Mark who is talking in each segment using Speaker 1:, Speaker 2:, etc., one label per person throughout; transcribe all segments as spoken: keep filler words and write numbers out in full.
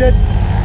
Speaker 1: T'inquiète.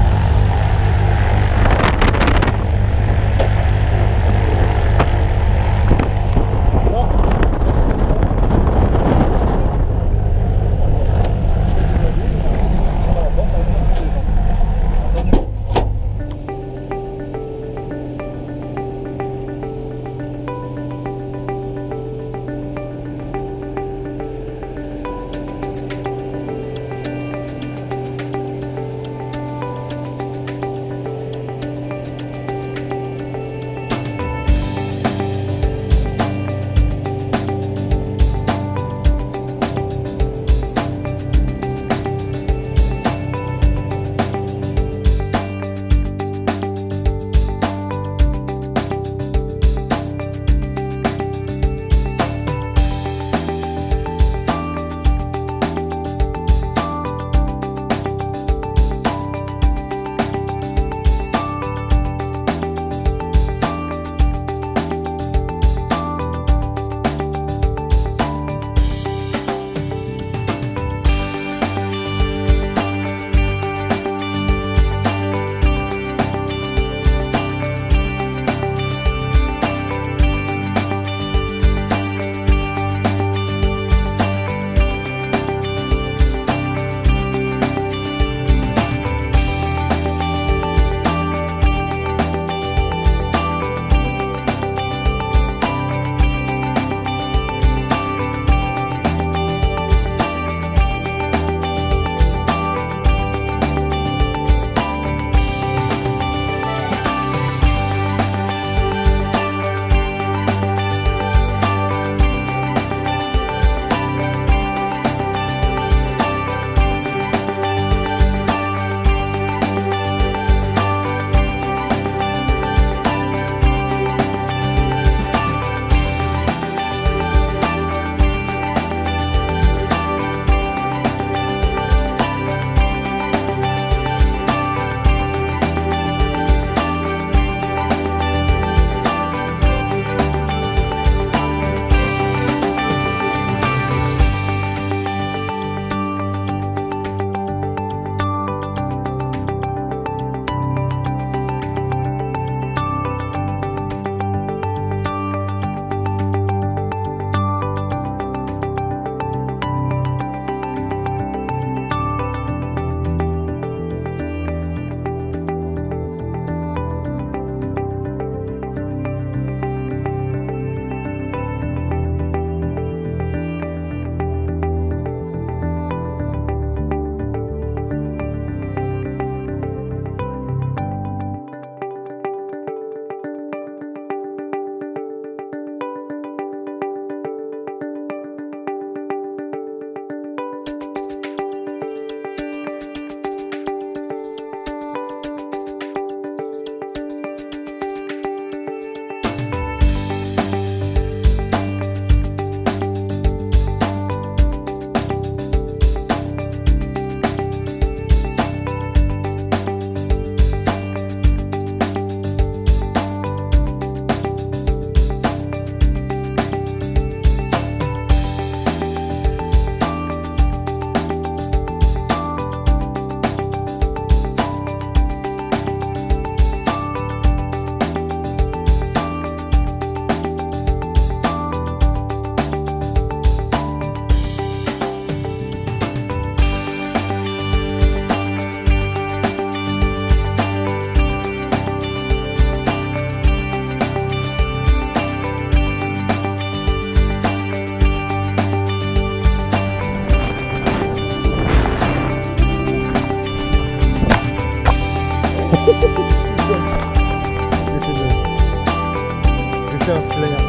Speaker 2: J'ai un flair.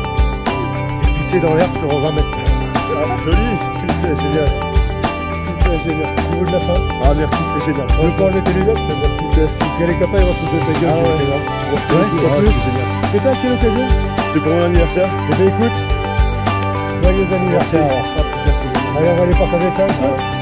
Speaker 2: J'ai pissé dans l'air sur vingt mètres.
Speaker 1: Ah, joli.
Speaker 2: C'est génial. C'est génial. Au niveau de la fin.
Speaker 1: Ah merci, c'est génial.
Speaker 2: On peut enlever tes lunettes, mais bon, si si elle est capable, il va se foutre de ta gueule.
Speaker 1: Ah ouais,
Speaker 2: ouais,
Speaker 1: ouais,
Speaker 2: ouais,
Speaker 1: c'est génial.
Speaker 2: C'est ça, quelle occasion?
Speaker 1: C'est pour mon anniversaire.
Speaker 2: Eh bien écoute, joyeux anniversaire.
Speaker 1: Merci.
Speaker 2: Allez, on va aller partager ça un peu.